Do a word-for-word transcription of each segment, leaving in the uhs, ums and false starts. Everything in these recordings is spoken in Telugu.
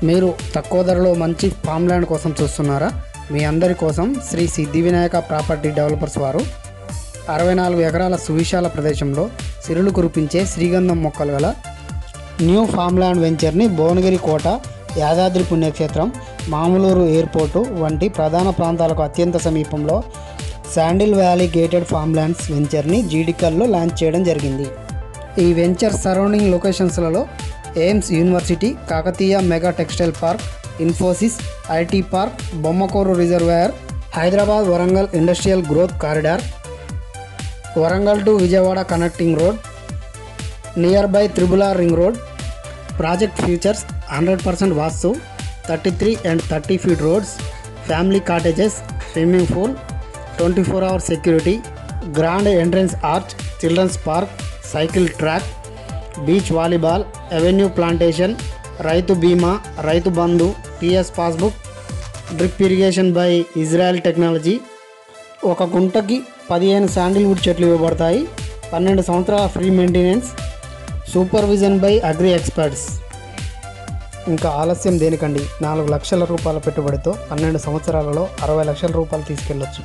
మీరు తక్కువ ధరలో మంచి ఫామ్ ల్యాండ్ కోసం చూస్తున్నారా? మీ అందరి కోసం శ్రీ సిద్ధి వినాయక ప్రాపర్టీ డెవలపర్స్ వారు అరవై నాలుగు ఎకరాల సువిశాల ప్రదేశంలో సిరులు కురిపించే శ్రీగంధం మొక్కలు గల న్యూ ఫామ్ ల్యాండ్ వెంచర్ని భువనగిరి కోట, యాదాద్రి పుణ్యక్షేత్రం, మామూలూరు ఎయిర్పోర్టు వంటి ప్రధాన ప్రాంతాలకు అత్యంత సమీపంలో sandal valley gated farm lands వెంచర్ని జీడికల్లో లాంచ్ చేయడం జరిగింది. ఈ వెంచర్ సరౌండింగ్ లొకేషన్స్లలో AIIMS university, Kakatiya mega textile park, Infosys IT park, Bommakuru reservoir, Hyderabad Warangal industrial growth corridor, Warangal to Vijayawada connecting road, near by triple R ring road. Project features hundred percent vastu, thirty three and thirty feet roads, family cottages, swimming pool, twenty four hour security, grand entrance arch, children's park, cycle track, beach volleyball, avenue plantation, Rythu Bima, Rythu Bandhu, PS passbook, drip irrigation by Israel technology. ఒక గుంటకి పదిహేను శాండిల్వుడ్ చెట్లు ఇవ్వబడతాయి. పన్నెండు సంవత్సరాల free maintenance, supervision by agri experts. ఇంకా ఆలస్యం దేనికండి? నాలుగు లక్షల రూపాయల పెట్టుబడితో పన్నెండు సంవత్సరాలలో అరవై లక్షల రూపాయలు తీసుకెళ్లొచ్చు.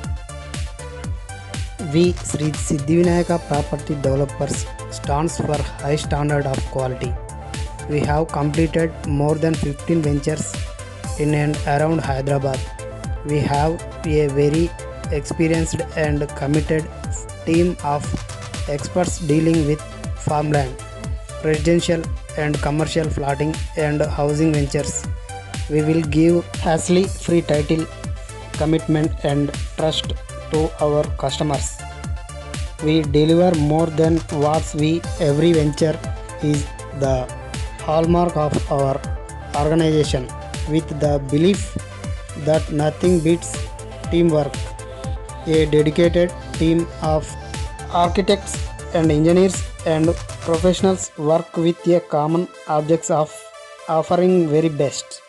V Sri Siddhi Vinayaka property developers stands for high standard of quality. We have completed more than fifteen ventures in and around Hyderabad. We have a very experienced and committed team of experts dealing with farmland, residential and commercial plotting and housing ventures. We will give hassle-free title, commitment and trust to our customers. We deliver more than what we every venture is the hallmark of our organization, with the belief that nothing beats teamwork. A dedicated team of architects and engineers and professionals work with a common objects of offering very best.